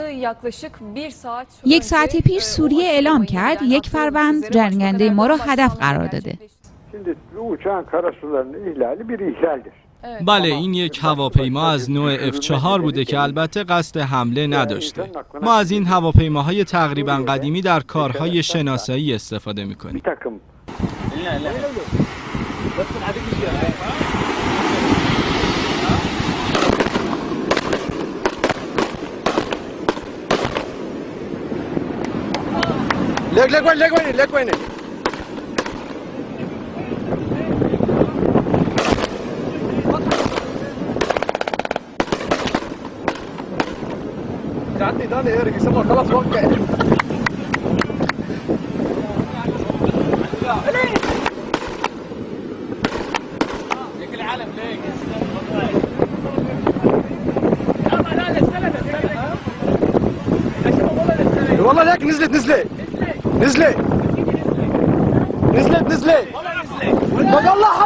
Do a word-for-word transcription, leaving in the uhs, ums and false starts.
yaklaşık bir saat یک ساعت پیش سوریه اعلام کرد یک فروند جنگنده ما را هدف قرار داده. Şimdi bu uçağın karasularının ihlali bir ihlaldir. بله این یک هواپیما از نوع اف چهار بوده که البته قصد حمله نداشته. ما از این هواپیماهای تقریبا قدیمی در کارهای شناسایی استفاده می‌کنیم. لك لك وين لك وين لك وين قعدني داني هيرك يسمى خلاص وقع لك العالم ليك والله لك نزلت نزلت نزلت نزلت نزلت والله